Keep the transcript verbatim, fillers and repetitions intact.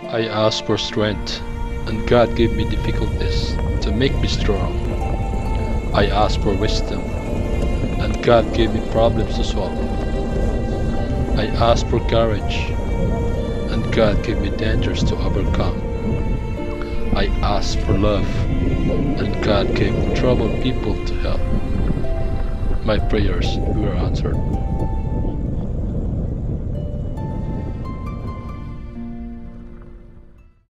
I asked for strength, and God gave me difficulties to make me strong. I asked for wisdom, and God gave me problems to solve. I asked for courage, and God gave me dangers to overcome. I asked for love, and God gave me troubled people to help. My prayers were answered.